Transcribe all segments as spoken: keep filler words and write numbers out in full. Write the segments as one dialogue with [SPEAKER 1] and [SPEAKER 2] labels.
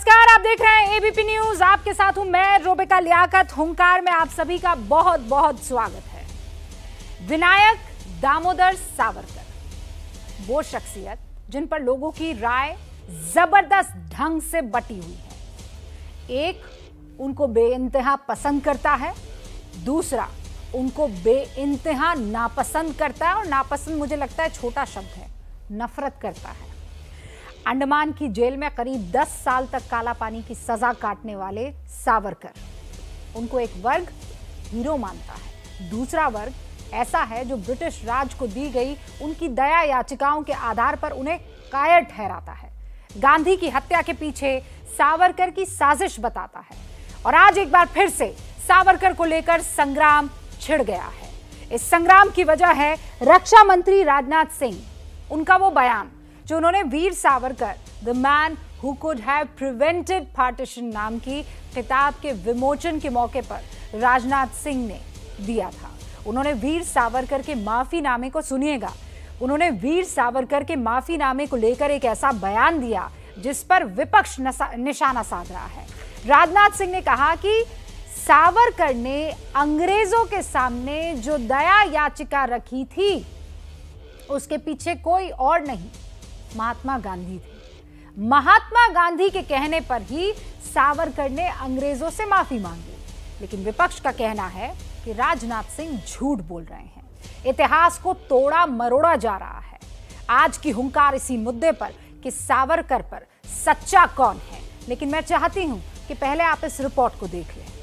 [SPEAKER 1] नमस्कार, आप देख रहे हैं एबीपी न्यूज। आपके साथ हूं मैं रोबिका लियाकत। हुंकार में आप सभी का बहुत बहुत स्वागत है। विनायक दामोदर सावरकर, वो शख्सियत जिन पर लोगों की राय जबरदस्त ढंग से बटी हुई है। एक, उनको बेइंतहा पसंद करता है, दूसरा उनको बेइंतहा नापसंद करता है। और नापसंद मुझे लगता है छोटा शब्द है, नफरत करता है। अंडमान की जेल में करीब दस साल तक काला पानी की सजा काटने वाले सावरकर, उनको एक वर्ग हीरो मानता है, दूसरा वर्ग ऐसा है जो ब्रिटिश राज को दी गई उनकी दया याचिकाओं के आधार पर उन्हें कायर ठहराता है। गांधी की हत्या के पीछे सावरकर की साजिश बताता है। और आज एक बार फिर से सावरकर को लेकर संग्राम छिड़ गया है। इस संग्राम की वजह है रक्षा मंत्री राजनाथ सिंह, उनका वो बयान जो उन्होंने Veer Savarkar the man who could have prevented partition नाम की किताब के विमोचन के मौके पर राजनाथ सिंह ने दिया था। उन्होंने वीर सावरकर के माफीनामे को सुनिएगा, उन्होंने वीर सावरकर के माफीनामे को लेकर एक ऐसा बयान दिया जिस पर विपक्ष निशाना साध रहा है। राजनाथ सिंह ने कहा कि सावरकर ने अंग्रेजों के सामने जो दया याचिका रखी थी उसके पीछे कोई और नहीं, महात्मा गांधी थे। महात्मा गांधी के कहने पर ही सावरकर ने अंग्रेजों से माफी मांगी। लेकिन विपक्ष का कहना है कि राजनाथ सिंह झूठ बोल रहे हैं, इतिहास को तोड़ा मरोड़ा जा रहा है। आज की हुंकार इसी मुद्दे पर कि सावरकर पर सच्चा कौन है। लेकिन मैं चाहती हूं कि पहले आप इस रिपोर्ट को देख लें।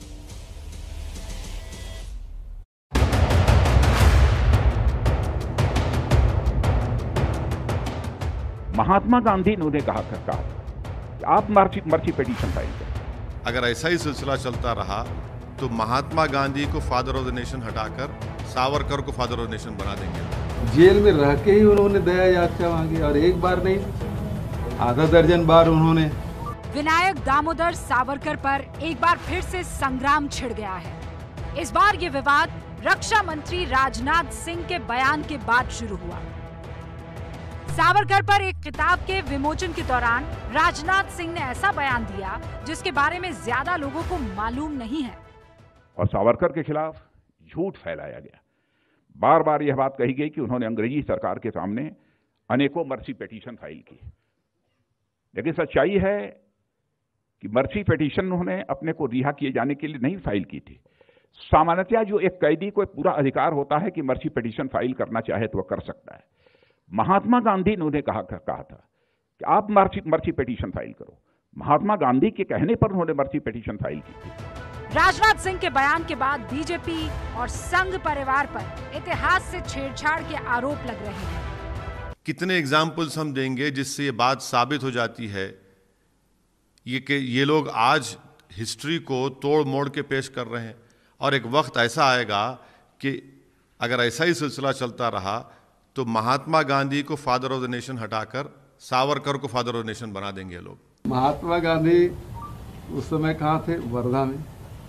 [SPEAKER 2] महात्मा गांधी ने कहा कहा कि आप मर्सी मर्सी पिटीशन फाइल करें।
[SPEAKER 3] अगर ऐसा ही सिलसिला चलता रहा तो महात्मा गांधी को फादर ऑफ द नेशन हटाकर सावरकर को फादर ऑफ द नेशन बना देंगे।
[SPEAKER 4] जेल में रह के ही उन्होंने दया याचिका मांगी और एक बार नहीं, आधा दर्जन बार उन्होंने।
[SPEAKER 1] विनायक दामोदर सावरकर पर एक बार फिर से संग्राम छिड़ गया है। इस बार ये विवाद रक्षा मंत्री राजनाथ सिंह के बयान के बाद शुरू हुआ। सावरकर पर एक किताब के विमोचन के दौरान राजनाथ सिंह ने ऐसा बयान दिया जिसके बारे में ज्यादा लोगों को मालूम नहीं है।
[SPEAKER 2] और सावरकर के खिलाफ झूठ फैलाया गया। बार बार यह बात कही गई कि उन्होंने अंग्रेजी सरकार के सामने अनेकों मर्सी पिटीशन फाइल की। लेकिन सच्चाई है कि मर्सी पिटीशन उन्होंने अपने को रिहा किए जाने के लिए नहीं फाइल की थी। सामान्यतः जो एक कैदी को पूरा अधिकार होता है कि मर्सी पिटीशन फाइल करना चाहे तो वह कर सकता है। महात्मा गांधी ने कहा कहा था कि आप मर्सी मर्सी पिटीशन फाइल करो। महात्मा गांधी के कहने पर उन्होंने मर्सी पिटीशन फाइल की थी।
[SPEAKER 1] राजनाथ सिंह के बयान के बाद बीजेपी और संघ परिवार पर इतिहास से छेड़छाड़ के आरोप लग रहे हैं।
[SPEAKER 3] कितने एग्जाम्पल्स हम देंगे जिससे ये बात साबित हो जाती है ये कि ये लोग आज हिस्ट्री को तोड़ मोड़ के पेश कर रहे हैं। और एक वक्त ऐसा आएगा कि अगर ऐसा ही सिलसिला चलता रहा तो महात्मा गांधी को फादर ऑफ द नेशन हटाकर सावरकर को फादर ऑफ द नेशन बना देंगे लोग।
[SPEAKER 4] महात्मा गांधी उस समय कहाँ थे? वर्धा में।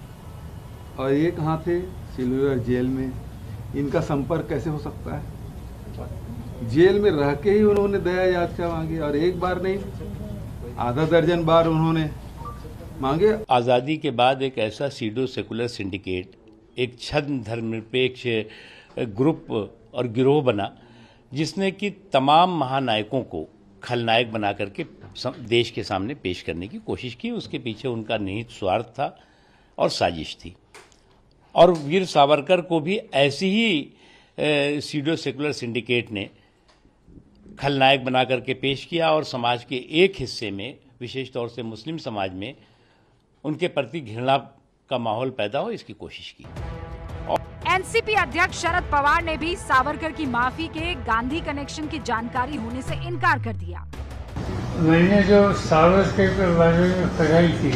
[SPEAKER 4] और ये कहाँ थे? सिल्वर जेल में। इनका संपर्क कैसे हो सकता है? जेल में रह के ही उन्होंने दया याचिका मांगी और एक बार नहीं, आधा दर्जन बार उन्होंने मांगे।
[SPEAKER 5] आज़ादी के बाद एक ऐसा सीडो सेकुलर सिंडिकेट, एक छद्म धर्मनिरपेक्ष ग्रुप और गिरोह बना जिसने कि तमाम महानायकों को खलनायक बना करके देश के सामने पेश करने की कोशिश की। उसके पीछे उनका निहित स्वार्थ था और साजिश थी। और वीर सावरकर को भी ऐसी ही सीडो सेकुलर सिंडिकेट ने खलनायक बना करके पेश किया और समाज के एक हिस्से में, विशेष तौर से मुस्लिम समाज में, उनके प्रति घृणा का माहौल पैदा हो इसकी कोशिश की।
[SPEAKER 1] एनसीपी अध्यक्ष शरद पवार ने भी सावरकर की माफी के गांधी कनेक्शन की जानकारी होने से इनकार कर दिया।
[SPEAKER 6] मैंने जो सावरकर के बारे में पढ़ाई की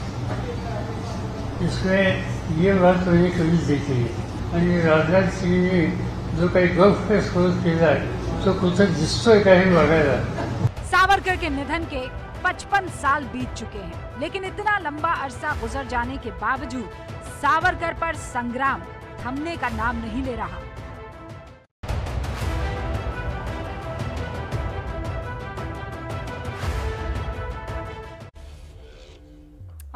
[SPEAKER 6] इसमें ये बात मैंने कभी देखी है। राजनाथ सिंह ने जो काही गफ शोध केला तो कुछ दिसतोय काही बघायला।
[SPEAKER 1] सावरकर के निधन के पचपन साल बीत चुके हैं, लेकिन इतना लंबा अरसा गुजर जाने के बावजूद सावरकर पर संग्राम थमने का नाम नहीं ले रहा।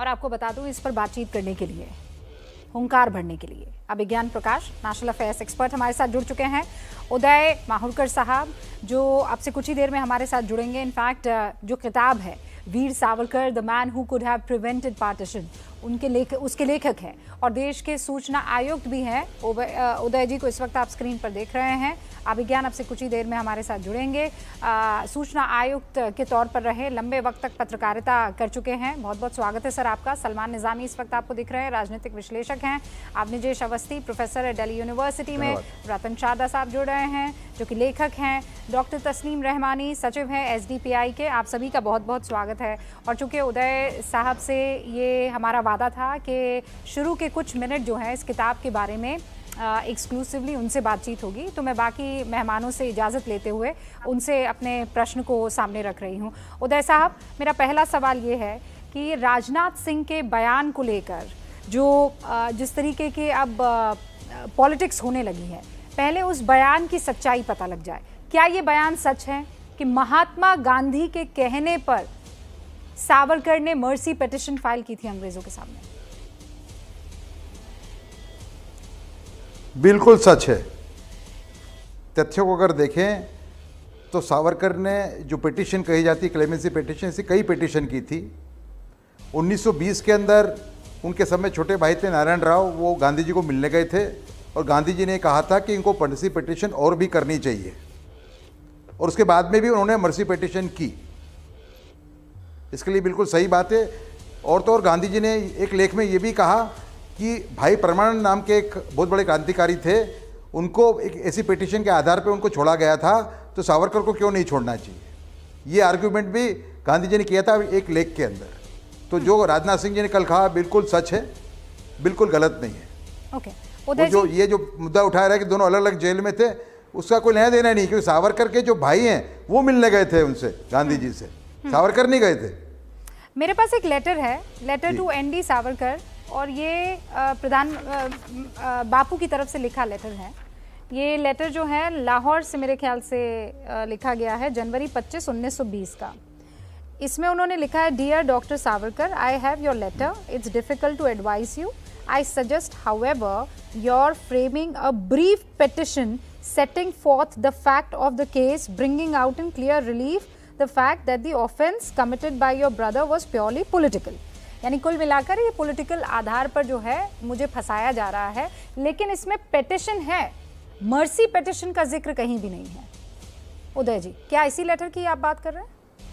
[SPEAKER 1] और आपको बता दूं, इस पर बातचीत करने के लिए, हुंकार भरने के लिए Abhigyan Prakash national affairs expert हमारे साथ जुड़ चुके हैं। उदय माहुरकर साहब जो आपसे कुछ ही देर में हमारे साथ जुड़ेंगे। इनफैक्ट जो किताब है Veer Savarkar the man who could have prevented partition, उनके लेख उसके लेखक हैं और देश के सूचना आयुक्त भी हैं। उदय जी को इस वक्त आप स्क्रीन पर देख रहे हैं। अभिज्ञान आपसे कुछ ही देर में हमारे साथ जुड़ेंगे। आ, सूचना आयुक्त के तौर पर रहे, लंबे वक्त तक पत्रकारिता कर चुके हैं। बहुत बहुत स्वागत है सर आपका। सलमान निजामी इस वक्त आपको दिख रहे हैं, राजनीतिक विश्लेषक हैं। अवनिजेश अवस्थी प्रोफेसर है दिल्ली यूनिवर्सिटी में। रतन शारदा साहब जुड़ रहे हैं जो कि लेखक हैं। डॉक्टर तस्नीम रहमानी सचिव हैं एस डी पी आई के। आप सभी का बहुत बहुत स्वागत है। और चूंकि उदय साहब से ये हमारा वादा था कि शुरू के कुछ मिनट जो है इस किताब के बारे में एक्सक्लूसिवली उनसे बातचीत होगी, तो मैं बाकी मेहमानों से इजाज़त लेते हुए उनसे अपने प्रश्न को सामने रख रही हूँ। उदय साहब, मेरा पहला सवाल ये है कि राजनाथ सिंह के बयान को लेकर जो जिस तरीके के अब पॉलिटिक्स होने लगी है, पहले उस बयान की सच्चाई पता लग जाए। क्या ये बयान सच है कि महात्मा गांधी के कहने पर सावरकर ने मर्सी पिटीशन फाइल की थी अंग्रेजों के सामने?
[SPEAKER 7] बिल्कुल सच है। तथ्यों को अगर देखें तो सावरकर ने जो पिटीशन कही जाती है क्लेमेंसी पिटीशन, ऐसी कई पिटीशन की थी। उन्नीस सौ बीस के अंदर उनके समय छोटे भाई थे नारायण राव, वो गांधी जी को मिलने गए थे और गांधी जी ने कहा था कि इनको मर्सी पिटीशन और भी करनी चाहिए, और उसके बाद में भी उन्होंने मर्सी पिटीशन की। इसके लिए बिल्कुल सही बात है। और तो और गांधी जी ने एक लेख में ये भी कहा कि भाई परमानंद नाम के एक बहुत बड़े क्रांतिकारी थे, उनको एक ऐसी पिटीशन के आधार पे उनको छोड़ा गया था, तो सावरकर को क्यों नहीं छोड़ना चाहिए। ये आर्ग्यूमेंट भी गांधी जी ने किया था एक लेख के अंदर। तो जो राजनाथ सिंह जी ने कल कहा बिल्कुल सच है, बिल्कुल गलत नहीं है।
[SPEAKER 1] ओके,
[SPEAKER 7] वो जो ये जो मुद्दा उठाया रहा है कि दोनों अलग अलग जेल में थे, उसका कोई लेना देना नहीं, क्योंकि सावरकर के जो भाई हैं वो मिलने गए थे उनसे, गांधी जी से, सावरकर नहीं गए थे।
[SPEAKER 1] मेरे पास एक लेटर है, letter to N D Savarkar, और ये प्रधान बापू की तरफ से लिखा लेटर है। ये लेटर जो है लाहौर से मेरे ख्याल से लिखा गया है, जनवरी पच्चीस उन्नीस सौ बीस का। इसमें उन्होंने लिखा है, dear doctor Savarkar, I have your letter, it's difficult to advise you, I suggest however your framing a brief petition setting forth the fact of the case, bringing out in clear relief the fact that the offence committed by your brother was purely political। यानी कुल मिलाकर ये political आधार पर जो है मुझे फंसाया जा रहा है, लेकिन इसमें पिटिशन है, मर्सी पिटिशन का जिक्र कहीं भी नहीं है। उदय जी, क्या इसी लेटर की आप बात कर रहे हैं?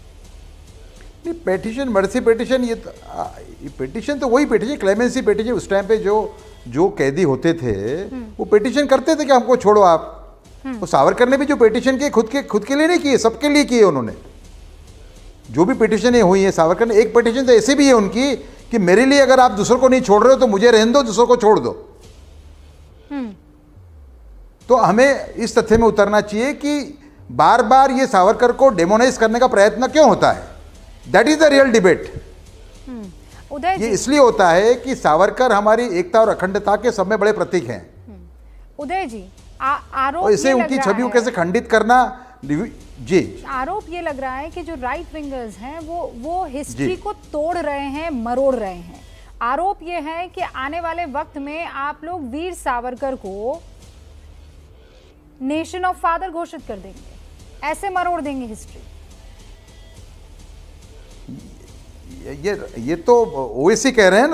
[SPEAKER 7] नहीं, पिटिशन मर्सी पिटिशन, ये तो पिटिशन तो वही पिटिशन क्लेमेंसी पिटिशन। उस टाइम पे जो जो कैदी होते थे वो पिटिशन करते थे कि हमको छोड़ो आप। तो सावरकर ने भी जो पिटिशन किए खुद के खुद के लिए नहीं किए, सबके लिए किए उन्होंने। जो भी पिटिशनें हुई है सावरकर ने, एक पिटिशन तो ऐसी भी है उनकी कि मेरे लिए अगर आप दूसरों को नहीं छोड़ रहे हो तो मुझे रहने दो, दूसरों को छोड़ दो। तो हमें इस तथ्य में उतरना चाहिए कि बार बार ये सावरकर को डेमोनाइज करने का प्रयत्न क्यों होता है। That is the real debate. ये इसलिए होता है कि सावरकर हमारी एकता और अखंडता के सब में बड़े प्रतीक हैं।
[SPEAKER 1] उदय जी, आरोप
[SPEAKER 7] और इसे उनकी छवि को कैसे खंडित करना, जी
[SPEAKER 1] आरोप ये लग रहा है कि जो राइट विंगर्स हैं वो वो हिस्ट्री को तोड़ रहे हैं, मरोड़ रहे हैं। आरोप ये है कि आने वाले वक्त में आप लोग वीर सावरकर को नेशन ऑफ फादर घोषित कर देंगे, ऐसे मरोड़ देंगे हिस्ट्री।
[SPEAKER 7] ये ये तो ओवैसी कह रहे हैं ना।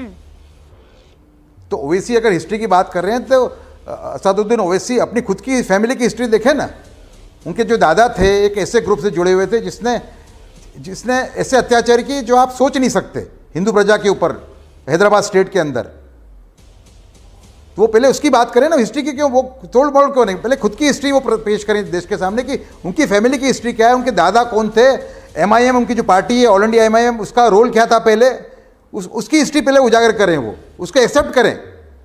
[SPEAKER 7] तो ओवैसी अगर हिस्ट्री की बात कर रहे हैं तो असदुद्दीन ओवैसी अपनी खुद की फैमिली की हिस्ट्री देखे ना। उनके जो दादा थे एक ऐसे ग्रुप से जुड़े हुए थे जिसने जिसने ऐसे अत्याचार किए जो आप सोच नहीं सकते हिंदू प्रजा के ऊपर, हैदराबाद स्टेट के अंदर। तो वो पहले उसकी बात करें ना हिस्ट्री की, क्यों वो तोड़ मोड़ क्यों नहीं, पहले खुद की हिस्ट्री वो पेश करें देश के सामने कि उनकी फैमिली की हिस्ट्री क्या है, उनके दादा कौन थे, एमआईएम उनकी जो पार्टी है ऑल इंडिया एमआईएम, उसका रोल क्या था पहले, उस उसकी हिस्ट्री पहले उजागर करें, वो उसको एक्सेप्ट करें।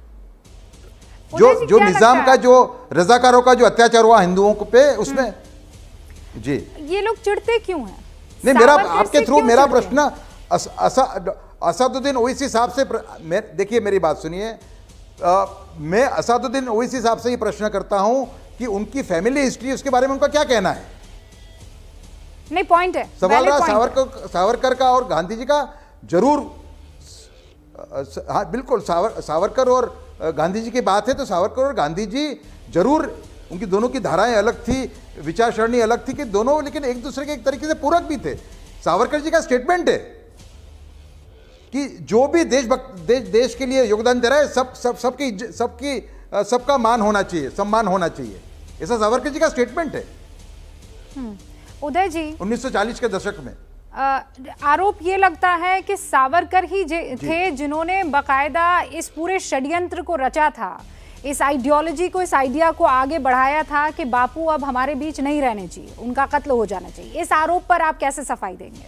[SPEAKER 7] जो जो निजाम का जो रजाकारों का जो अत्याचार हुआ हिंदुओं को पे, उसमें जी
[SPEAKER 1] ये लोग चिढ़ते क्यों हैं?
[SPEAKER 7] नहीं, मेरा आपके थ्रू मेरा प्रश्न असदुद्दीन ओवैसी साहब से, देखिए मेरी बात सुनिए, मैं असदुद्दीन ओवैसी साहब से ये प्रश्न करता हूं कि उनकी फैमिली हिस्ट्री, उसके बारे में उनका क्या कहना है।
[SPEAKER 1] नहीं, पॉइंट है,
[SPEAKER 7] सवाल रहा सावरकर सावरकर का और गांधी जी का, जरूर हाँ बिल्कुल, सावर सावरकर और गांधी जी की बात है तो सावरकर और गांधी जी जरूर, उनकी दोनों की धाराएं अलग थी, विचार सरणी अलग थी कि दोनों, लेकिन एक दूसरे के एक तरीके से पूरक भी थे। सावरकर जी का स्टेटमेंट है कि जो भी देशभक्त देश देश के लिए योगदान दे रहा है सब सब सबकी सबकी सबका मान होना चाहिए, सम्मान होना चाहिए, ऐसा सावरकर जी का स्टेटमेंट है।
[SPEAKER 1] उदय जी,
[SPEAKER 7] उन्नीस सौ चालीस के दशक में
[SPEAKER 1] आ, आरोप ये लगता है कि सावरकर ही थे जिन्होंने बकायदा इस पूरे षड्यंत्र को रचा था, इस आइडियोलॉजी को, इस आइडिया को आगे बढ़ाया था कि बापू अब हमारे बीच नहीं रहने चाहिए, उनका कत्ल हो जाना चाहिए। इस आरोप पर आप कैसे सफाई देंगे?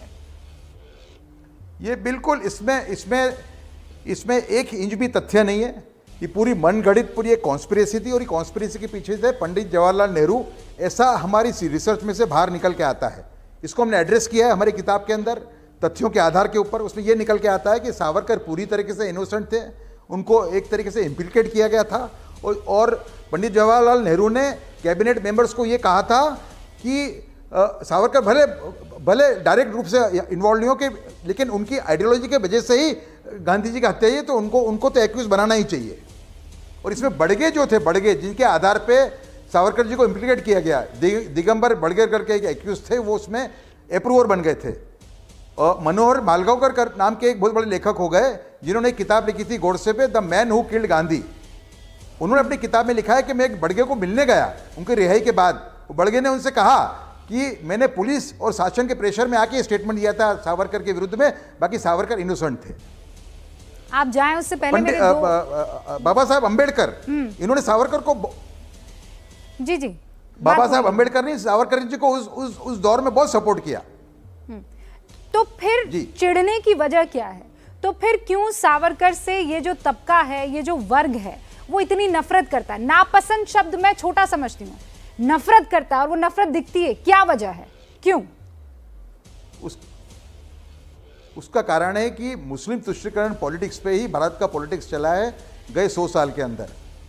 [SPEAKER 7] ये बिल्कुल, इसमें इसमें इसमें एक इंच भी तथ्य नहीं है। ये पूरी मनगढ़ित पूरी एक कॉन्स्पिरेसी थी, और ये कॉन्स्पिरेसी के पीछे से पंडित जवाहरलाल नेहरू, ऐसा हमारी रिसर्च में से बाहर निकल के आता है। इसको हमने एड्रेस किया है हमारी किताब के अंदर तथ्यों के आधार के ऊपर। उसमें यह निकल के आता है कि सावरकर पूरी तरीके से इनोसेंट थे, उनको एक तरीके से इम्प्लीकेट किया गया था, और, और पंडित जवाहरलाल नेहरू ने कैबिनेट मेंबर्स को ये कहा था कि आ, सावरकर भले भले डायरेक्ट रूप से इन्वॉल्व नहीं हो के, लेकिन उनकी आइडियोलॉजी के वजह से ही गांधी जी की हत्या हुई, तो उनको उनको तो एक्यूज बनाना ही चाहिए। और इसमें बड़गे जो थे, बड़गे जिनके आधार पे सावरकर जी को इम्प्लीकेट किया गया, दिगंबर बड़गे करके एक एक्यूज थे, वो उसमें अप्रूवर बन गए थे। और मनोहर मालगांवकर नाम के एक बहुत बड़े लेखक हो गए, जिन्होंने एक किताब लिखी थी गोडसे पे, the man who killed Gandhi. उन्होंने अपनी किताब में लिखा है कि मैं एक बड़गे को मिलने गया उनकी रिहाई के बाद, बड़गे ने उनसे कहा कि मैंने पुलिस और शासन के प्रेशर में आके स्टेटमेंट दिया था सावरकर के विरुद्ध में, बाकी सावरकर इनोसेंट थे।
[SPEAKER 1] आप जाएं उससे पहले मेरे दो...
[SPEAKER 7] बाबा साहब अंबेडकर, इन्होंने सावरकर को,
[SPEAKER 1] जी जी
[SPEAKER 7] बाबा साहब अंबेडकर ने सावरकर जी को उस उस उस दौर में बहुत सपोर्ट किया।
[SPEAKER 1] तो फिर चिढ़ने की वजह क्या है? तो फिर क्यों सावरकर से ये जो तबका है, ये जो वर्ग है, वो इतनी नफरत करता है? नापसंद शब्द मैं छोटा समझती हूँ, नफरत करता है, और वो नफरत दिखती है, क्या वजह है, क्यों?
[SPEAKER 7] उस उसका कारण है कि मुस्लिम तुष्टीकरण पॉलिटिक्स पे ही भारत का पॉलिटिक्स चला है गए सौ साल के अंदर।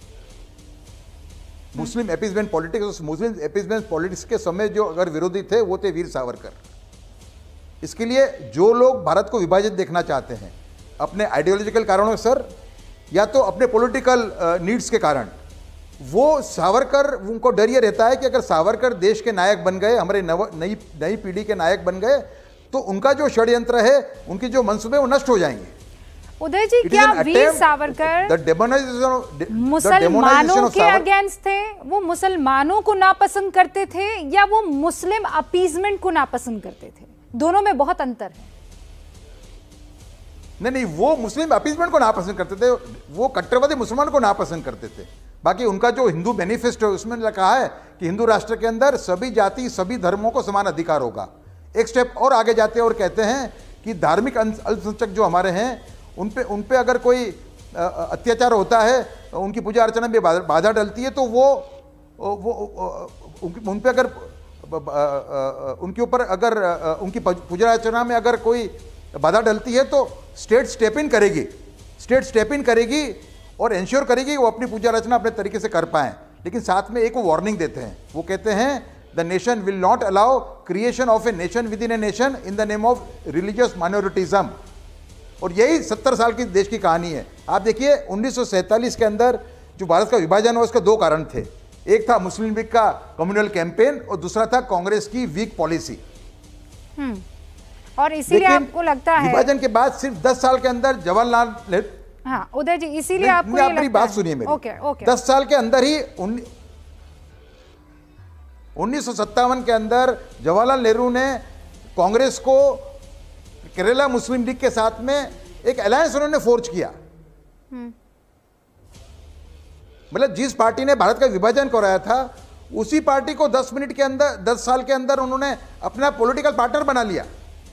[SPEAKER 7] Muslim appeasement politics, Muslim appeasement politics के समय जो अगर विरोधी थे वो थे वीर सावरकर। इसके लिए जो लोग भारत को विभाजित देखना चाहते हैं अपने आइडियोलॉजिकल कारणों सर, या तो अपने पॉलिटिकल नीड्स के कारण, वो सावरकर, उनको डर ये रहता है कि अगर सावरकर देश के नायक बन गए, हमारे नव नई नई पीढ़ी के नायक बन गए, तो उनका जो षड्यंत्र है, उनकी जो मंसूबे, वो नष्ट हो जाएंगे।
[SPEAKER 1] उदय जी, क्या वीर सावरकर मुसलमानों के अगेंस्ट थे? वो मुसलमानों को नापसंद करते थे या वो मुस्लिम अपीजमेंट को नापसंद करते थे? दोनों में बहुत अंतर है।
[SPEAKER 7] नहीं नहीं, वो मुस्लिम अपीजमेंट को नापसंद करते थे, वो कट्टरवादी मुसलमान को नापसंद करते थे। बाकी उनका जो हिंदू मैनिफेस्टो है उसमें कहा है कि हिंदू राष्ट्र के अंदर सभी जाति, सभी धर्मों को समान अधिकार होगा। एक स्टेप और आगे जाते हैं और कहते हैं कि धार्मिक अल्पसंख्यक जो हमारे हैं, उन पे उन पे अगर कोई अत्याचार होता है, उनकी पूजा अर्चना में बाधा डलती है, तो वो वो उन पे अगर उनके ऊपर अगर उनकी पूजा अर्चना में अगर कोई बाधा डलती है, तो स्टेट स्टेप इन करेगी, स्टेट स्टेप इन करेगी और इंश्योर करेगी वो अपनी पूजा अर्चना अपने तरीके से कर पाएं। लेकिन साथ में एक वो वार्निंग देते हैं, वो कहते हैं the nation will not allow creation of a nation within a nation in the name of religious minoritism. और यही सत्तर साल की देश की कहानी है। आप देखिए उन्नीस सौ सैंतालीस के अंदर जो भारत का विभाजन हुआ, उसके दो कारण थे। एक था मुस्लिम लीग का कम्युनल कैंपेन और दूसरा था कांग्रेस की वीक पॉलिसी।
[SPEAKER 1] और इसीलिए आपको लगता है
[SPEAKER 7] विभाजन के बाद सिर्फ दस साल के अंदर जवाहरलाल नेहरू,
[SPEAKER 1] हाँ उदय जी, इसीलिए आपको ये
[SPEAKER 7] अपनी बात सुनिए मेरी,
[SPEAKER 1] ओके ओके,
[SPEAKER 7] दस साल के अंदर ही उन्नीस सौ सत्तावन के अंदर जवाहरलाल नेहरू ने कांग्रेस को केरला मुस्लिम लीग के साथ में एक अलायंस उन्होंने फोर्ज किया। मतलब जिस पार्टी ने भारत का विभाजन कराया था, उसी पार्टी को दस मिनट के अंदर, दस साल के अंदर उन्होंने अपना पॉलिटिकल पार्टनर बना लिया।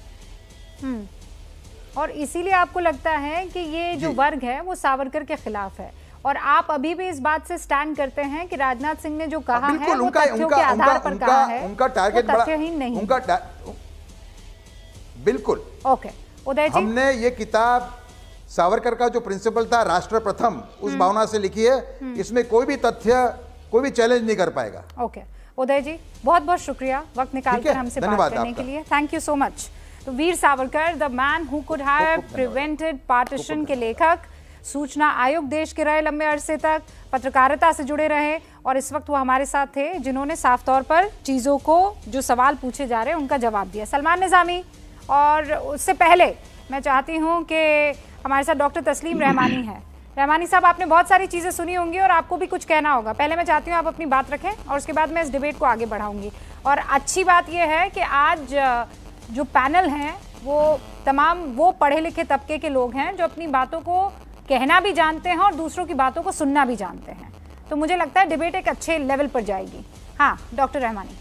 [SPEAKER 1] और इसीलिए आपको लगता है कि ये जो वर्ग है वो सावरकर के खिलाफ है, और आप अभी भी इस बात से स्टैंड करते हैं कि राजनाथ सिंह ने जो कहा है वो तथ्यों के आधार पर कहा है,
[SPEAKER 7] उनका टारगेट
[SPEAKER 1] तथ्यहीन नहीं,
[SPEAKER 7] उनका बिल्कुल।
[SPEAKER 1] ओके उदय जी,
[SPEAKER 7] हमने ये किताब सावरकर का जो प्रिंसिपल था राष्ट्र प्रथम, उस भावना से लिखी है। इसमें कोई भी तथ्य, कोई भी चैलेंज नहीं कर पाएगा।
[SPEAKER 1] ओके उदय जी, बहुत बहुत शुक्रिया वक्त निकालकर हमसे बात करने के लिए। Thank you so much. तो Veer Savarkar, the man who could have prevented partition के लेखक, सूचना आयोग देश के रहे लंबे अरसे तक, पत्रकारिता से जुड़े रहे और इस वक्त वो हमारे साथ थे जिन्होंने साफ तौर पर चीज़ों को, जो सवाल पूछे जा रहे हैं उनका जवाब दिया। सलमान निज़ामी, और उससे पहले मैं चाहती हूँ कि हमारे साथ डॉक्टर तस्लीम रहमानी है। रहमानी साहब, आपने बहुत सारी चीज़ें सुनी होंगी और आपको भी कुछ कहना होगा। पहले मैं चाहती हूँ आप अपनी बात रखें और उसके बाद मैं इस डिबेट को आगे बढ़ाऊंगी। और अच्छी बात यह है कि आज जो पैनल हैं वो तमाम वो पढ़े लिखे तबके के लोग हैं जो अपनी बातों को कहना भी जानते हैं और दूसरों की बातों को सुनना भी जानते हैं। तो मुझे लगता है डिबेट एक अच्छे लेवल पर जाएगी। हाँ डॉक्टर रहमानी।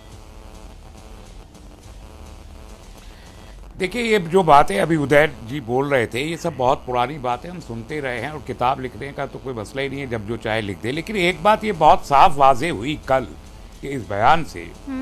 [SPEAKER 8] देखिए, ये जो बातें अभी उदय जी बोल रहे थे, ये सब बहुत पुरानी बातें हम सुनते रहे हैं और किताब लिखने का तो कोई मसला ही नहीं है, जब जो चाहे लिख दे। लेकिन एक बात ये बहुत साफ वाजे हुई कल कि इस बयान से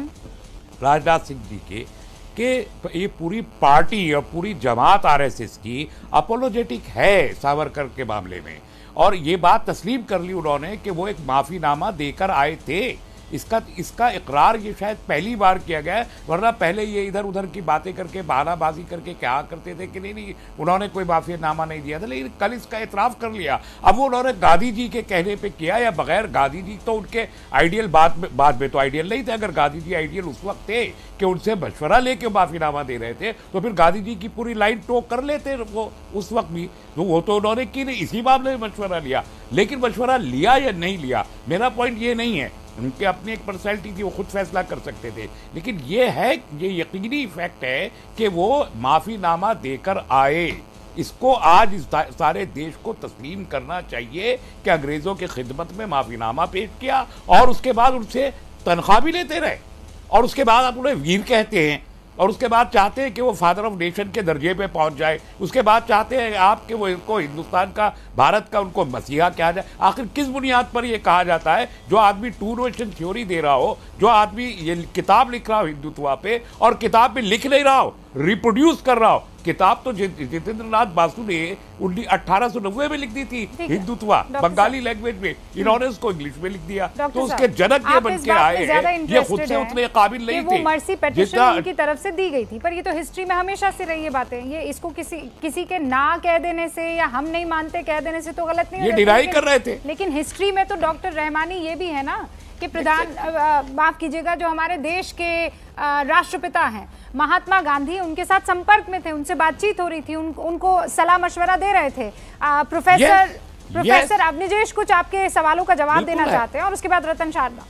[SPEAKER 8] राजनाथ सिंह जी के कि ये पूरी पार्टी और पूरी जमात आरएसएस की अपोलोजेटिक है सावरकर के मामले में, और ये बात तस्लीम कर ली उन्होंने कि वो एक माफीनामा देकर आए थे। इसका इसका इकरार ये शायद पहली बार किया गया है, वरना पहले ये इधर उधर की बातें करके बहानाबाजी करके क्या करते थे कि नहीं नहीं उन्होंने कोई माफीनामा नहीं दिया था। लेकिन कल इसका एतराफ़ कर लिया। अब वो उन्होंने गांधी जी के कहने पे किया या बगैर, गांधी जी तो उनके आइडियल बात में बाद में तो आइडियल नहीं थे। अगर गांधी जी आइडियल उस वक्त थे कि उनसे मशवरा लेके माफीनामा दे रहे थे तो फिर गांधी जी की पूरी लाइन टोक कर लेते वो उस वक्त भी। तो वो तो उन्होंने की नहीं, इसी मामले में मशवरा लिया। लेकिन मशवरा लिया या नहीं लिया, मेरा पॉइंट ये नहीं है। उनके अपनी एक पर्सनैलिटी थी, वो खुद फैसला कर सकते थे। लेकिन ये है, ये यकीनी फैक्ट है कि वो माफीनामा देकर आए। इसको आज इस सारे देश को तस्लीम करना चाहिए कि अंग्रेजों की खिदमत में माफीनामा पेश किया और उसके बाद उनसे तनख्वाह भी लेते रहे, और उसके बाद आप उन्हें वीर कहते हैं, और उसके बाद चाहते हैं कि वो फादर ऑफ नेशन के दर्जे पे पहुंच जाए। उसके बाद चाहते हैं आप कि वो इनको हिंदुस्तान का, भारत का उनको मसीहा कहा जाए। आखिर किस बुनियाद पर ये कहा जाता है? जो आदमी टू नेशन थ्योरी दे रहा हो, जो आदमी ये किताब लिख रहा हो हिंदुत्व पे, और किताब पे लिख नहीं रहा हो, रिप्रोड्यूस कर रहा हो। किताब तो जितेंद्र नाथ बासु ने अठारह सौ नब्बे में लिख दी थी, हिंदुत्व बंगाली लैंग्वेज में, इन्होंने उसको इंग्लिश में लिख दिया। तो उसके जनक ये बन के आए हैं, ये खुद से उतने काबिल नहीं थे।
[SPEAKER 1] वो मर्सी पेटिशन उनकी तरफ से दी गई थी, पर ये तो हिस्ट्री में हमेशा से रही है बातें। ये इसको किसी किसी के ना कह देने से या हम नहीं मानते कह देने से तो गलत नहीं,
[SPEAKER 8] ये डिनाई कर रहे थे।
[SPEAKER 1] लेकिन हिस्ट्री में तो डॉक्टर रहमानी ये भी है ना कि प्रधान माफ कीजिएगा, जो हमारे देश के राष्ट्रपिता हैं महात्मा गांधी, उनके साथ संपर्क में थे, उनसे बातचीत हो रही थी, उन, उनको सलाह मशवरा दे रहे थे। आ, professor yes, professor yes. Avanijesh कुछ आपके सवालों का जवाब देना चाहते हैं और उसके बाद रतन शारदा।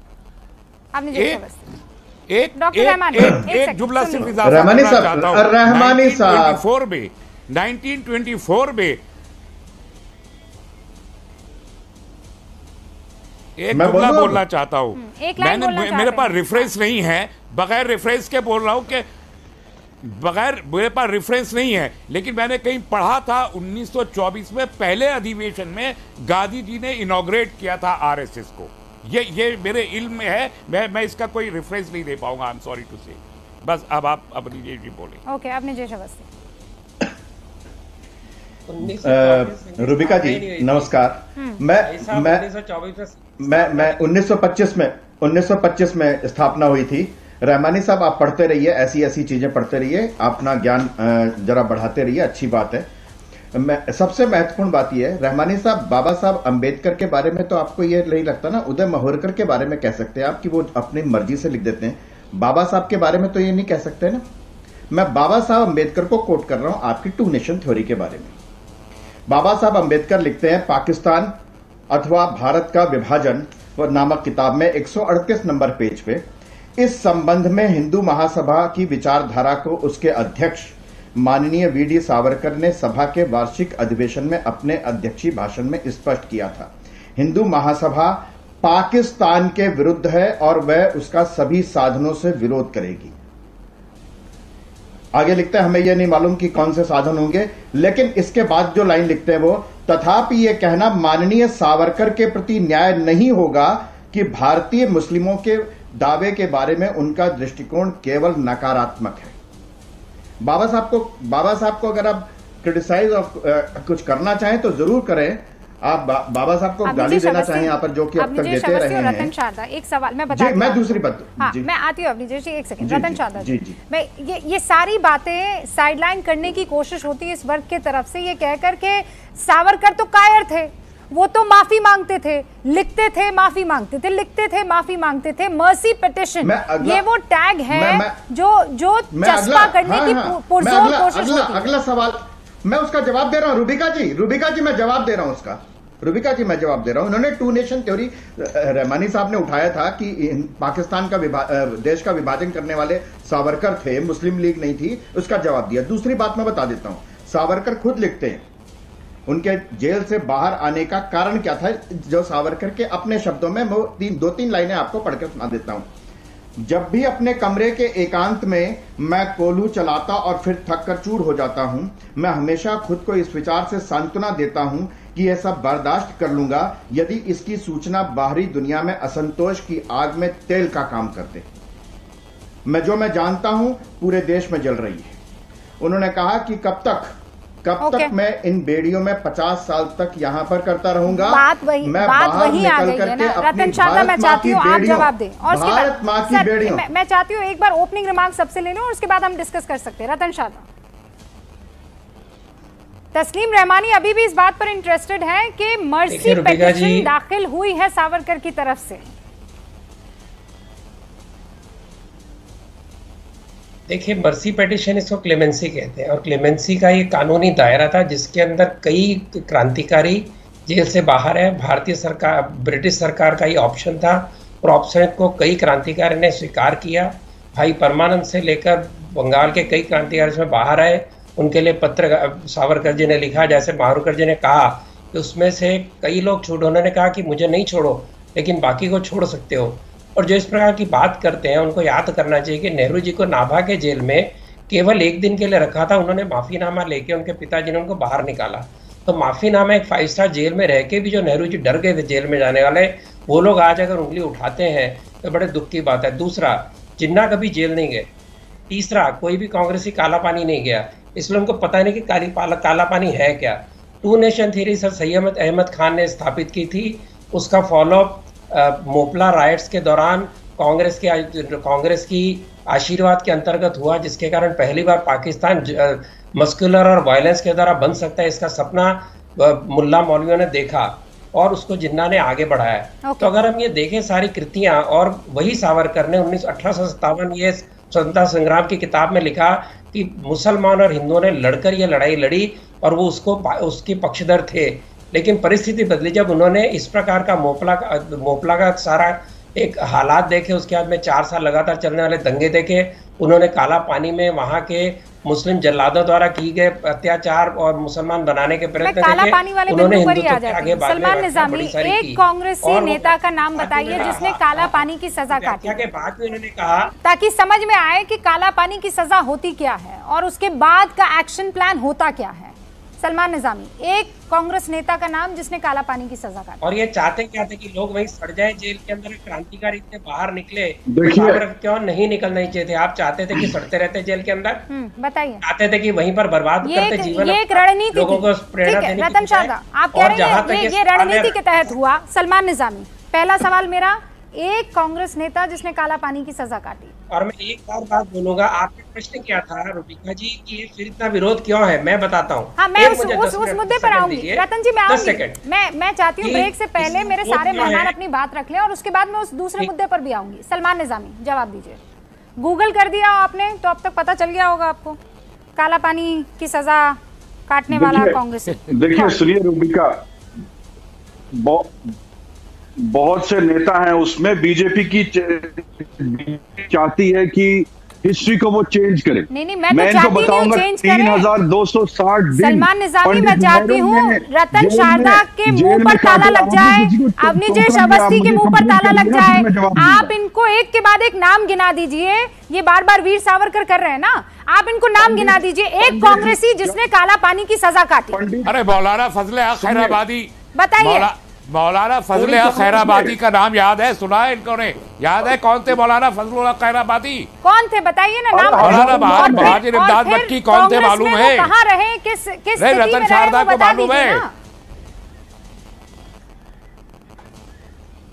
[SPEAKER 1] अवनिजेश
[SPEAKER 8] एक
[SPEAKER 1] डॉक्टर रहमानी
[SPEAKER 8] एक जुमला सिर्फ इजाफा करना चाहता हूं। रहमानी साहब में नाइनटीन ट्वेंटी फोर में एक जुमला बोलना चाहता हूँ। मैंने मेरे पास रेफरेंस नहीं है, बगैर रेफरेंस के बोल रहा हूँ कि बगैर मेरे पास रेफरेंस नहीं है, लेकिन मैंने कहीं पढ़ा था उन्नीस सौ चौबीस में पहले अधिवेशन में गांधी जी ने इनॉग्रेट किया था आरएसएस को। ये ये मेरे इल्म में है, मैं मैं इसका कोई रेफरेंस नहीं दे पाऊंगा, आई एम सॉरी टू से। बस अब आप अपनी जी बोले।
[SPEAKER 1] ओके, आपने जय अवस्थी।
[SPEAKER 9] रुबिका जी नमस्कार। मैं मैं मैं मैं उन्नीस सौ पच्चीस में उन्नीस सौ पच्चीस में स्थापना हुई थी। रहमानी साहब आप पढ़ते रहिए, ऐसी ऐसी चीजें पढ़ते रहिए, अपना ज्ञान जरा बढ़ाते रहिए, अच्छी बात है। मैं सबसे महत्वपूर्ण बात यह है, रहमानी साहब बाबा साहब अंबेडकर के बारे में तो आपको यह नहीं लगता ना, उदय माहेश्वर के बारे में कह सकते हैं आप कि वो अपनी मर्जी से लिख देते हैं, बाबा साहब के बारे में तो ये नहीं कह सकते ना। मैं बाबा साहब अंबेडकर को कोट कर रहा हूं आपकी टू नेशन थ्योरी के बारे में। बाबा साहब अंबेडकर लिखते हैं पाकिस्तान अथवा भारत का विभाजन नामक किताब में एक सौ अड़तीस नंबर पेज पे, इस संबंध में हिंदू महासभा की विचारधारा को उसके अध्यक्ष माननीय वी डी सावरकर ने सभा के वार्षिक अधिवेशन में अपने अध्यक्षीय भाषण में स्पष्ट किया था। हिंदू महासभा पाकिस्तान के विरुद्ध है और वह उसका सभी साधनों से विरोध करेगी। आगे लिखते हैं, हमें यह नहीं मालूम कि कौन से साधन होंगे, लेकिन इसके बाद जो लाइन लिखते हैं वो, तथापि यह कहना माननीय सावरकर के प्रति न्याय नहीं होगा कि भारतीय मुस्लिमों के दावे के बारे में उनका दृष्टिकोण केवल नकारात्मक है। बाबा साहब को बाबा साहब को अगर आप क्रिटिसाइज और कुछ करना चाहें तो जरूर करें, आप बा, बाबा साहब को गाली देना चाहें यहाँ पर, जो कि अब तक देते रहे हैं।
[SPEAKER 1] रतन शारदा, एक सवाल मैं बता,
[SPEAKER 9] मैं दूसरी बात,
[SPEAKER 1] हाँ, मैं आती हूँ अवनीश जी, एक सेकंड। रतन शारदा
[SPEAKER 9] जी, जी,
[SPEAKER 1] मैं ये ये सारी बातें साइडलाइन करने की कोशिश होती है इस वर्ग के तरफ से, ये कहकर के सावरकर तो कायर थे, वो तो माफी मांगते थे, लिखते थे माफी मांगते थे, लिखते थे माफी मांगते थे, मर्सी पिटिशन, ये वो टैग है मैं, मैं, जो जो चस्पा करने
[SPEAKER 9] हाँ,
[SPEAKER 1] की
[SPEAKER 9] हाँ,
[SPEAKER 1] पुरजोर कोशिश
[SPEAKER 9] अगला,
[SPEAKER 1] होती है।
[SPEAKER 9] अगला सवाल मैं उसका जवाब दे रहा हूँ रूबिका जी, रूबिका जी मैं जवाब दे रहा हूँ उसका, रूबिका जी मैं जवाब दे रहा हूं। उन्होंने टू नेशन थ्योरी रहमानी साहब ने उठाया था कि पाकिस्तान का देश का विभाजन करने वाले सावरकर थे, मुस्लिम लीग नहीं थी, उसका जवाब दिया। दूसरी बात मैं बता देता हूं, सावरकर खुद लिखते हैं उनके जेल से बाहर आने का कारण क्या था, जो सावरकर के अपने शब्दों में वो तीन दो तीन लाइनें आपको पढ़कर सुना देता हूं। जब भी अपने कमरे के एकांत में मैं कोल्हू चलाता और फिर थक कर चूर हो जाता हूं, मैं हमेशा खुद को इस विचार से सांत्वना देता हूं कि यह सब बर्दाश्त कर लूंगा यदि इसकी सूचना बाहरी दुनिया में असंतोष की आग में तेल का काम करते। मैं जो मैं जानता हूं पूरे देश में जल रही है। उन्होंने कहा कि कब तक कब okay. तक मैं इन बेड़ियों में पचास साल तक यहाँ पर करता रहूंगा।
[SPEAKER 1] बात वही
[SPEAKER 9] मैं
[SPEAKER 1] बात वही आ गई है ना रतन शारदा, मैं चाहती हूँ आप जवाब दें और उसके बाद
[SPEAKER 9] माँ की बेड़ियों
[SPEAKER 1] मैं, मैं चाहती हूँ एक बार ओपनिंग रिमार्क सबसे ले लूं और उसके बाद हम डिस्कस कर सकते हैं। रतन शारदा, तस्लीम रहमानी अभी भी इस बात पर इंटरेस्टेड है कि मर्सी पिटीशन दाखिल हुई है सावरकर की तरफ से।
[SPEAKER 10] देखिए, मर्सी पिटीशन इसको क्लेमेंसी कहते हैं और क्लेमेंसी का ये कानूनी दायरा था जिसके अंदर कई क्रांतिकारी जेल से बाहर है। भारतीय सरकार, ब्रिटिश सरकार का ये ऑप्शन था और ऑप्शन को कई क्रांतिकारी ने स्वीकार किया। भाई परमानंद से लेकर बंगाल के कई क्रांतिकारी इसमें बाहर आए, उनके लिए पत्र सावरकर जी ने लिखा। जैसे मावरकर जी ने कहा कि उसमें से कई लोग छोड़ो, उन्होंने कहा कि मुझे नहीं छोड़ो लेकिन बाकी को छोड़ सकते हो। और जो इस प्रकार की बात करते हैं उनको याद करना चाहिए कि नेहरू जी को नाभा के जेल में केवल एक दिन के लिए रखा था, उन्होंने माफ़ीनामा लेके उनके पिताजी ने उनको बाहर निकाला। तो माफ़ीनामा एक फाइव स्टार जेल में रह के भी जो नेहरू जी डर गए थे जेल में जाने वाले, वो लोग आज अगर उंगली उठाते हैं तो बड़े दुख की बात है। दूसरा, जिन्ना कभी जेल नहीं गए। तीसरा, कोई भी कांग्रेसी काला पानी नहीं गया, इसलिए उनको पता नहीं कि काली काला पानी है क्या। Two nation theory Sir Syed Ahmed Khan ने स्थापित की थी, उसका फॉलोअप मोपला राइट्स के दौरान कांग्रेस के कांग्रेस की आशीर्वाद के अंतर्गत हुआ, जिसके कारण पहली बार पाकिस्तान मस्कुलर और वायलेंस के द्वारा बन सकता है, इसका सपना मुल्ला मौलवियों ने देखा और उसको जिन्ना ने आगे बढ़ाया। okay. तो अगर हम ये देखें सारी कृतियां, और वही सावरकर ने उन्नीस अठारह सौ सत्तावन ये स्वतंत्रता संग्राम की किताब में लिखा कि मुसलमान और हिंदुओं ने लड़कर ये लड़ाई लड़ी और वो उसको उसके पक्षधर थे। लेकिन परिस्थिति बदली जब उन्होंने इस प्रकार का मोपला का मोपला का सारा एक हालात देखे, उसके बाद में चार साल लगातार चलने वाले दंगे देखे, उन्होंने काला पानी में वहाँ के मुस्लिम जल्लादों द्वारा की गए अत्याचार और मुसलमान बनाने के प्रयत्न देखे, उन्होंने हिंदुत्व के आगे
[SPEAKER 1] सलमान निजामी, एक कांग्रेसी नेता का नाम बताइए जिसने काला पानी की सजा काटी
[SPEAKER 10] के बाद में उन्होंने कहा,
[SPEAKER 1] ताकि समझ में आए कि काला पानी की सजा होती क्या है और उसके बाद का एक्शन प्लान होता क्या है। सलमान निजामी, एक कांग्रेस नेता का नाम जिसने काला पानी की सजा काटी।
[SPEAKER 10] और ये चाहते क्या थे कि लोग वहीं सड़ जाए जेल के अंदर, क्रांतिकारी इतने बाहर निकले, क्यों नहीं निकलना चाहिए थे? आप चाहते थे कि सड़ते रहते जेल के अंदर?
[SPEAKER 1] बताइए।
[SPEAKER 10] चाहते थे कि वहीं पर बर्बाद करते जीवन,
[SPEAKER 1] ये एक रणनीति
[SPEAKER 10] लोगों को प्रेरणा देने की।
[SPEAKER 1] रतन शारदा, आप कह रहे हैं ये, ये रणनीति के तहत हुआ। सलमान निजामी, पहला सवाल मेरा, एक कांग्रेस नेता जिसने काला पानी की सजा काटी।
[SPEAKER 10] और मैं एक बार बात बोलूंगा, आपका प्रश्न क्या था रूबिका जी कि ये फिर इतना विरोध क्यों है? मैं बताता हूँ।
[SPEAKER 1] हाँ, मैं उस, उस, उस मुद्दे पर आऊंगी। रतन जी, मैं आऊंगी। मैं मैं चाहती हूँ ब्रेक से पहले मेरे सारे मेहमान अपनी बात रख लें और उसके बाद मैं उस दूसरे मुद्दे पर भी आऊंगी। सलमान निजामी, जवाब दीजिए। गूगल कर दिया आपने तो अब तक पता चल गया होगा आपको, काला पानी की सजा काटने वाला कांग्रेस।
[SPEAKER 11] देखिए सुनिए रूबिका, बहुत से नेता हैं उसमें, बीजेपी की चाहती है कि हिस्ट्री को वो चेंज करे।
[SPEAKER 1] नहीं नहीं, मैं, मैं तो इनको बताऊंगा
[SPEAKER 11] तीन हजार दो सौ साठ दिन।
[SPEAKER 1] सलमान निजामी, मैं चाहती हूँ रतन शारदा के मुंह पर ताला लग जाए, अवनीश अवस्थी के मुंह पर ताला लग जाए। आप इनको एक के बाद एक नाम गिना दीजिए, ये बार बार वीर सावरकर कर रहे हैं ना, आप इनको नाम गिना दीजिए, एक कांग्रेसी जिसने काला पानी की सजा काटी।
[SPEAKER 8] अरे मौलाना फजले खैराबादी,
[SPEAKER 1] बताइए।
[SPEAKER 8] मौलाना फजल हक खैराबादी का नाम याद है? सुना है इनको ने? याद है कौन थे मौलाना फजल हक खैराबादी?
[SPEAKER 1] कौन थे बताइए ना नाम।
[SPEAKER 8] मौलाना बहादुर इमदाद मक्की कौन थे मालूम है?
[SPEAKER 1] कहाँ रहे, किस किस
[SPEAKER 8] रतन शारदा को मालूम है?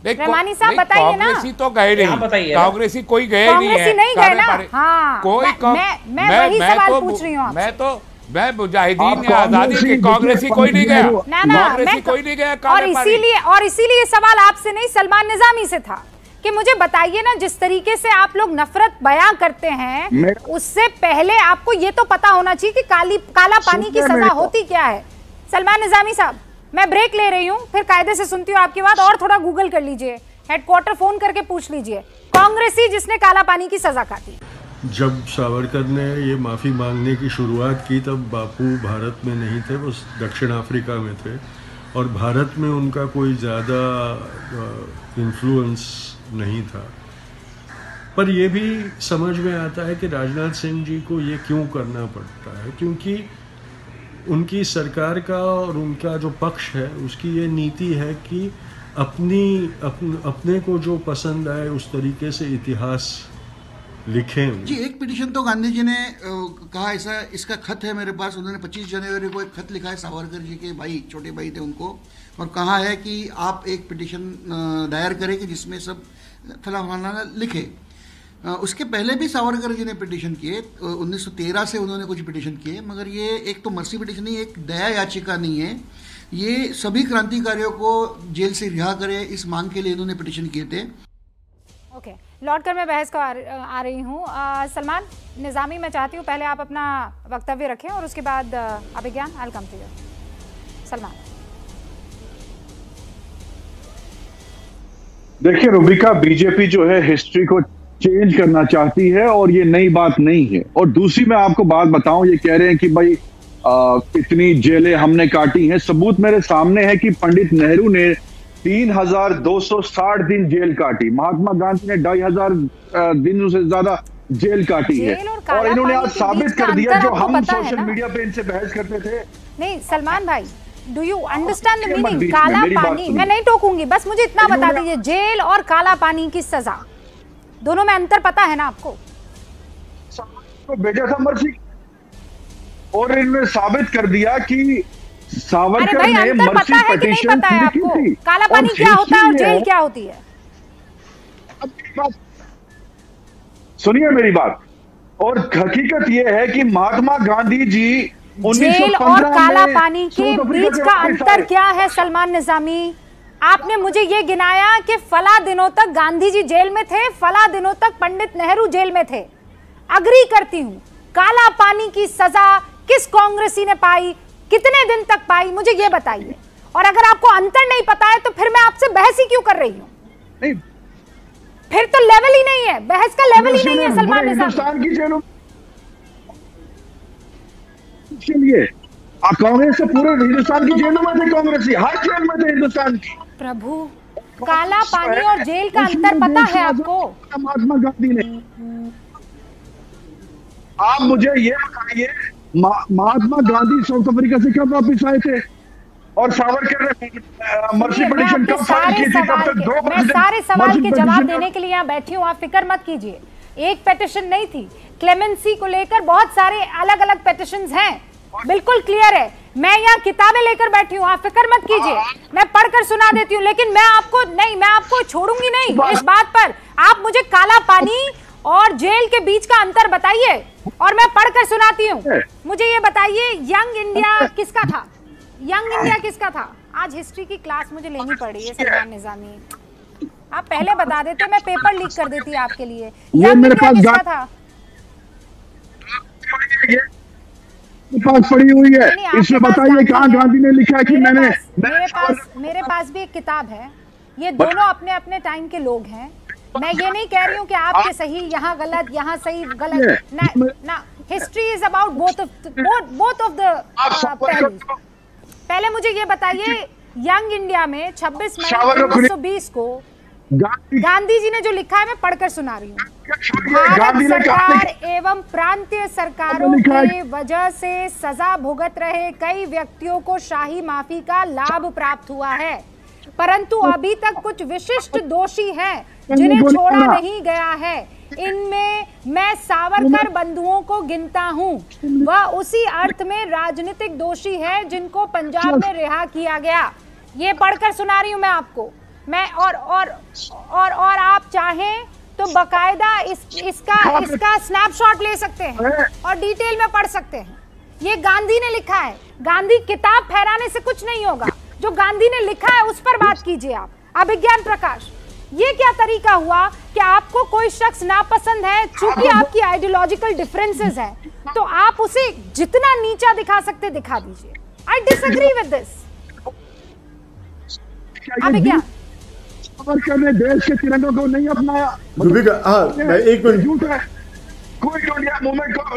[SPEAKER 1] रहमानी साहब बताइए ना।
[SPEAKER 8] कांग्रेसी तो गए नहीं, कांग्रेसी कोई गए नहीं है,
[SPEAKER 1] कांग्रेसी नहीं गए ना। हाँ,
[SPEAKER 8] कोई
[SPEAKER 1] मैं मैं मैं वही सवाल पूछ रही हूँ।
[SPEAKER 8] मैं तो मैं मुजाहिदीन आजादी के कांग्रेसी कोई नहीं गया,
[SPEAKER 1] ना ना
[SPEAKER 8] कांग्रेसी कोई नहीं गया।
[SPEAKER 1] और इसीलिए और इसीलिए सवाल आपसे नहीं सलमान निजामी से था कि मुझे बताइए ना, जिस तरीके से आप लोग नफरत बयां करते हैं उससे पहले आपको ये तो पता होना चाहिए कि काली काला पानी की सजा होती क्या है। सलमान निजामी साहब, मैं ब्रेक ले रही हूँ, फिर कायदे से सुनती हूँ आपकी बात, और थोड़ा गूगल कर लीजिए, हेडक्वार्टर फोन करके पूछ लीजिए, कांग्रेसी जिसने काला पानी की सजा खाती।
[SPEAKER 12] जब सावरकर ने ये माफ़ी मांगने की शुरुआत की तब बापू भारत में नहीं थे, वो दक्षिण अफ्रीका में थे, और भारत में उनका कोई ज़्यादा इन्फ्लुएंस नहीं था। पर यह भी समझ में आता है कि राजनाथ सिंह जी को ये क्यों करना पड़ता है, क्योंकि उनकी सरकार का और उनका जो पक्ष है उसकी ये नीति है कि अपनी अपन, अपने को जो पसंद आए उस तरीके से इतिहास लिखें।
[SPEAKER 13] जी, एक पिटीशन तो गांधी जी ने कहा, ऐसा इसका खत है मेरे पास, उन्होंने पच्चीस जनवरी को एक खत लिखा है सावरकर जी के भाई, छोटे भाई थे उनको, और कहा है कि आप एक पिटीशन दायर करें कि जिसमें सब फला फलाना लिखे। उसके पहले भी सावरकर जी ने पिटीशन किए, उन्नीस सौ तेरह से उन्होंने कुछ पिटीशन किए, मगर ये एक तो मर्सी पिटीशन नहीं, एक दया याचिका नहीं है, ये सभी क्रांतिकारियों को जेल से रिहा करे इस मांग के लिए इन्होंने पिटीशन किए थे।
[SPEAKER 1] ओके, लौट कर मैं बहस को आ, आ रही हूँ। सलमान निजामी, मैं चाहती हूँ पहले आप अपना वक्तव्य रखें और उसके बाद Abhigyan, I will come to you. Salman.
[SPEAKER 11] देखिए रुबिका, बीजेपी जो है हिस्ट्री को चेंज करना चाहती है और ये नई बात नहीं है। और दूसरी मैं आपको बात बताऊं, ये कह रहे हैं कि भाई आ, इतनी जेलें हमने काटी हैं, सबूत मेरे सामने है कि पंडित नेहरू ने तीन हजार दो सौ साठ दिन जेल काटी, महात्मा गांधी ने ढाई हजार दिन से ज्यादा जेल काटी है, और, और इन्होंने आज साबित कर दिया जो हम सोशल मीडिया पे इनसे बहस करते थे।
[SPEAKER 1] नहीं सलमान भाई, do you understand the meaning kala pani? मैं नहीं टोकूंगी, बस मुझे इतना बता दीजिए, जेल और काला पानी की सजा दोनों में अंतर पता है ना आपको?
[SPEAKER 11] तो बेटा था मर्सी, और इन्होंने साबित कर दिया कि सावरकर ने मर्सी पिटीशन
[SPEAKER 1] आपको काला पानी क्या होता है और जेल क्या होती है?
[SPEAKER 11] सुनिए मेरी बात, और हकीकत यह है कि महात्मा गांधी जी
[SPEAKER 1] जेल और काला पानी के बीच का अंतर क्या है सलमान निजामी? आपने मुझे ये गिनाया कि फला दिनों तक गांधी जी जेल में थे, फला दिनों तक पंडित नेहरू जेल में थे। अग्री करती हूं, काला पानी की सजा किस कांग्रेसी ने पाई, कितने दिन तक पाई, मुझे ये बताइए। और अगर आपको अंतर नहीं पता है तो फिर मैं आपसे बहस ही क्यों कर रही हूं?
[SPEAKER 11] नहीं,
[SPEAKER 1] फिर तो लेवल ही नहीं है, बहस का लेवल ही नहीं है सलमान निजामी।
[SPEAKER 11] की जेलों चलिए, कांग्रेस से पूरे हिंदुस्तान की जेलों में थे, कांग्रेसी हर जेल में थे हिंदुस्तान की।
[SPEAKER 1] प्रभु, काला पानी और जेल का अंतर पता है आपको?
[SPEAKER 11] महात्मा गांधी ने, आप मुझे ये बताइए, महात्मा गांधी साउथ अफ्रीका से कब वापिस आए थे और सावरकर ने मर्सी पिटीशन कब फाइल की थी? कब तक दो
[SPEAKER 1] मैं सारे सवाल के जवाब देने के लिए यहाँ बैठी हूँ, आप फिक्र मत कीजिए। एक पिटीशन नहीं थी, क्लेमेंसी को लेकर बहुत सारे अलग अलग पिटीशंस हैं, बिल्कुल क्लियर है। मैं यहाँ किताबें लेकर बैठी हूँ, आप फिक्र मत कीजिए, मैं पढ़कर सुना देती हूँ। लेकिन मैं आपको नहीं, मैं आपको छोड़ूंगी नहीं इस बात पर। आप मुझे काला पानी और जेल के बीच का अंतर बताइए और मैं पढ़कर सुनाती हूँ। मुझे ये बताइए, यंग इंडिया किसका था? यंग इंडिया किसका था? आज हिस्ट्री की क्लास मुझे लेनी पड़ रही है सलमान निजामी, आप पहले बता देते, मैं पेपर लीक कर देती आपके लिए। यंग इंडिया किसका था?
[SPEAKER 11] पास पड़ी हुई है, इसमें बताइए कहाँ गांधी ने लिखा है कि
[SPEAKER 1] मेरे
[SPEAKER 11] मैंने
[SPEAKER 1] पास, मेरे पास मेरे पास भी एक किताब है, ये दोनों अपने अपने टाइम के लोग हैं। मैं ये नहीं कह रही हूँ कि आपके सही, यहाँ गलत, यहाँ सही गलत, ना ना, history is about both both of the पहलूज। पहले मुझे ये बताइए, यंग इंडिया में छब्बीस मई उन्नीस सौ बीस को गांधी जी ने जो लिखा है, मैं पढ़कर सुना रही हूँ। भारत सरकार एवं प्रांतीय सरकारों की वजह से सजा भुगत रहे कई व्यक्तियों को शाही माफी का लाभ प्राप्त हुआ है, परंतु अभी तक कुछ विशिष्ट दोषी हैं जिन्हें छोड़ा नहीं गया है। इनमें मैं सावरकर बंधुओं को गिनता हूँ, वह उसी अर्थ में राजनीतिक दोषी है जिनको पंजाब में रिहा किया गया। ये पढ़कर सुना रही हूँ मैं आपको, मैं और और और और आप चाहें तो बकायदा इस इसका इसका स्नैपशॉट ले सकते हैं और डिटेल में पढ़ सकते हैं। ये गांधी ने लिखा है। गांधी किताब फहराने से कुछ नहीं होगा, जो गांधी ने लिखा है उस पर बात कीजिए आप। अभिज्ञान प्रकाश, ये क्या तरीका हुआ कि आपको कोई शख्स नापसंद है, चूंकि आपकी आइडियोलॉजिकल डिफरेंसेस है तो आप उसे जितना नीचा दिखा सकते दिखा दीजिए। I disagree with this. Abhigyan
[SPEAKER 11] ने देश के तिरंगे को नहीं अपनाया।
[SPEAKER 14] हाँ, मैं एक मिनट
[SPEAKER 11] झूठ है, कोई इंडिया मूवमेंट को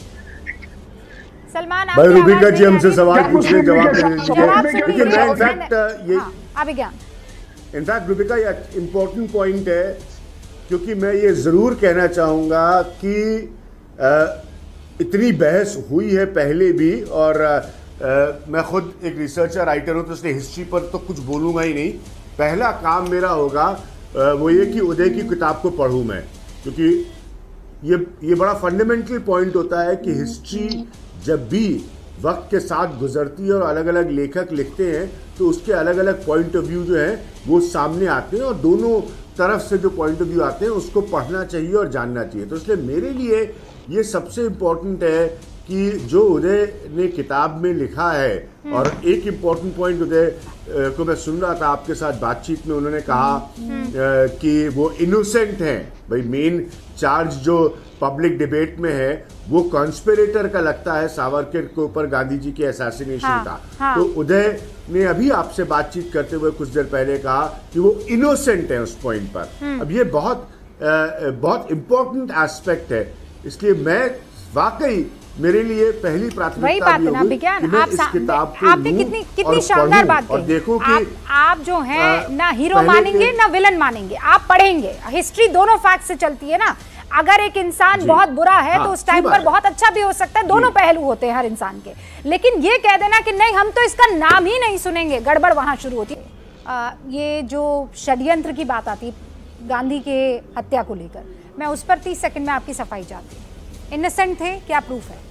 [SPEAKER 1] सलमान
[SPEAKER 14] भाई रूबिका जी हमसे सवाल पूछ रहे, जवाब दीजिए। देखिए मैं इनफैक्ट ये
[SPEAKER 1] अभिज्ञान
[SPEAKER 14] इनफैक्ट रूबिका ये इम्पोर्टेंट पॉइंट है, क्योंकि मैं ये जरूर कहना चाहूंगा कि आ, इतनी बहस हुई है पहले भी, और आ, आ, मैं खुद एक रिसर्चर राइटर हूं तो इसलिए हिस्ट्री पर तो कुछ बोलूंगा ही नहीं। पहला काम मेरा होगा आ, वो ये कि उदय की किताब को पढ़ूं मैं, क्योंकि ये ये बड़ा फंडामेंटल पॉइंट होता है कि हिस्ट्री जब भी वक्त के साथ गुजरती है और अलग अलग लेखक लिखते हैं तो उसके अलग अलग पॉइंट ऑफ व्यू जो है वो सामने आते हैं, और दोनों तरफ से जो पॉइंट ऑफ व्यू आते हैं उसको पढ़ना चाहिए और जानना चाहिए। तो इसलिए मेरे लिए ये सबसे इम्पोर्टेंट है कि जो उदय ने किताब में लिखा है, और एक इम्पोर्टेंट पॉइंट उदय को मैं सुन रहा था आपके साथ बातचीत में, उन्होंने कहा कि वो इनोसेंट हैं। भाई मेन चार्ज जो पब्लिक डिबेट में है वो कॉन्स्पिरेटर का लगता है सावरकर के ऊपर गांधी जी के असैसिनेशन हाँ, का हाँ। तो उदय ने अभी आपसे बातचीत करते हुए कुछ देर पहले कहा कि वो इनोसेंट है उस पॉइंट पर। अब ये बहुत आ, बहुत इंपॉर्टेंट एस्पेक्ट है, इसलिए मैं वाकई मेरे लिए पहली प्राथमिकता भी होगी कि मैं इस किताब को
[SPEAKER 1] आपने कितनी कितनी शानदार बात
[SPEAKER 14] और देखो कि
[SPEAKER 1] आप, आप जो है ना हीरो मानेंगे ना विलन मानेंगे, आप पढ़ेंगे। हिस्ट्री दोनों फैक्ट से चलती है ना। अगर एक इंसान बहुत बुरा है हाँ, तो उस टाइम पर बहुत अच्छा भी हो सकता है। दोनों पहलू होते हैं हर इंसान के। लेकिन ये कह देना कि नहीं हम तो इसका नाम ही नहीं सुनेंगे, गड़बड़ वहां शुरू होती है। ये जो षड्यंत्र की बात आती है गांधी के हत्या को लेकर, मैं उस पर तीस सेकंड में आपकी सफाई चाहती हूँ। इनोसेंट थे, क्या प्रूफ है?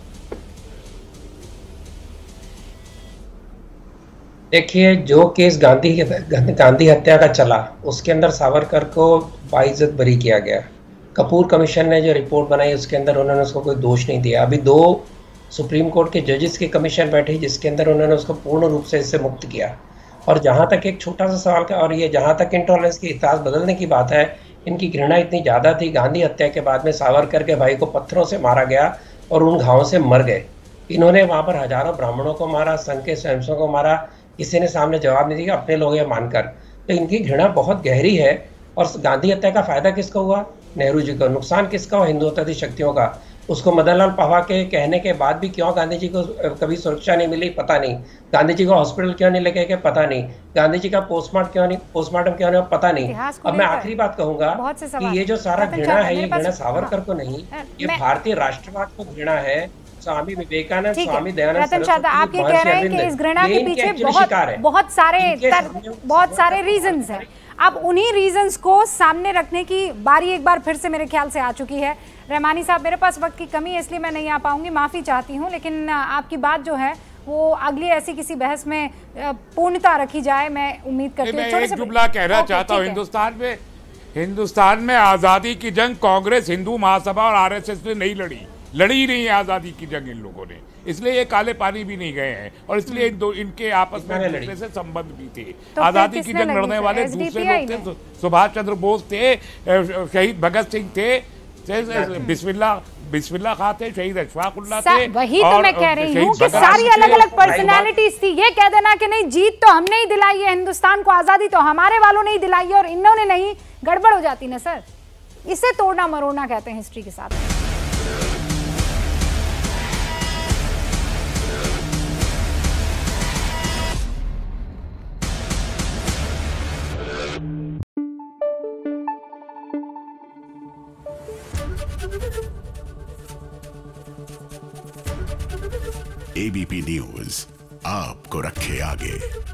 [SPEAKER 10] देखिए, जो केस गांधी गांधी हत्या का चला उसके अंदर सावरकर को बाइज्जत बरी किया गया। कपूर कमीशन ने जो रिपोर्ट बनाई उसके अंदर उन्होंने उसको कोई दोष नहीं दिया। अभी दो सुप्रीम कोर्ट के जजेस की कमीशन बैठी जिसके अंदर उन्होंने उसको पूर्ण रूप से इससे मुक्त किया। और जहाँ तक एक छोटा सा सवाल का, और ये जहाँ तक इंटॉलरेंस की इतिहास बदलने की बात है, इनकी घृणा इतनी ज़्यादा थी। गांधी हत्या के बाद में सावरकर के भाई को पत्थरों से मारा गया और उन घावों से मर गए। इन्होंने वहाँ पर हजारों ब्राह्मणों को मारा, संघ के स्वयंसेवकों को मारा, किसी ने सामने जवाब नहीं दिया, अपने लोग ये मानकर। तो इनकी घृणा बहुत गहरी है। और गांधी हत्या का फायदा किसको हुआ? नेहरू जी को। नुकसान किसका हुआ? हिंदुत्ववादी शक्तियों का। उसको मदन लाल पहवा के कहने के बाद भी क्यों गांधी जी को कभी सुरक्षा नहीं मिली, पता नहीं। गांधी जी को हॉस्पिटल क्यों नहीं लेके गए, पता नहीं। गांधी जी का पोस्टमार्टम क्यों नहीं पोस्टमार्टम क्यों नहीं, पता नहीं। अब मैं आखिरी बात कहूंगा कि ये जो सारा घृणा है, ये घृणा सावरकर को नहीं, ये भारतीय राष्ट्रवाद को घृणा है। स्वामी विवेकानंद, स्वामी दयानंद सरस्वती,
[SPEAKER 1] आप ये कह रहे हैं कि इस घृणा के पीछे बहुत बहुत सारे बहुत सारे रीजंस हैं। अब उन्हीं रीजंस को सामने रखने की बारी एक बार फिर से मेरे ख्याल से आ चुकी है। रहमानी साहब, मेरे पास वक्त की कमी है इसलिए मैं नहीं आ पाऊंगी, माफ़ी चाहती हूं, लेकिन आपकी बात जो है वो अगली ऐसी किसी बहस में पूर्णता रखी जाए, मैं उम्मीद करती हूँ।
[SPEAKER 8] एक जुमला कहना चाहता हूँ, हिंदुस्तान में हिंदुस्तान में आज़ादी की जंग कांग्रेस, हिंदू महासभा और आरएसएस ने नहीं लड़ी लड़ी ही नहीं है आज़ादी की जंग इन लोगों ने, इसलिए ये काले पानी भी नहीं गए हैं, और इसलिए इन दो इनके आपस में दूसरे से संबंध भी थे। तो आज़ादी की जंग लड़ने वाले दूसरे लोग थे, सुभाष चंद्र बोस थे, शहीद भगत सिंह थे, बिस्मिल्लाह बिस्मिल्लाह खां थे, शहीद अशफाक उल्लाह थे।
[SPEAKER 1] वही तो मैं कह रही हूँ कि सारी अलग अलग पर्सनालिटीज थी। ये कह देना कि नहीं जीत तो हमने ही दिलाई है, हिंदुस्तान को आज़ादी तो हमारे वालों ने ही दिलाई है और इन्होंने नहीं, गड़बड़ हो जाती ना सर। इसे तोड़ना मरोड़ना कहते हैं हिस्ट्री के साथ।
[SPEAKER 15] एबीपी न्यूज आपको रखे आगे।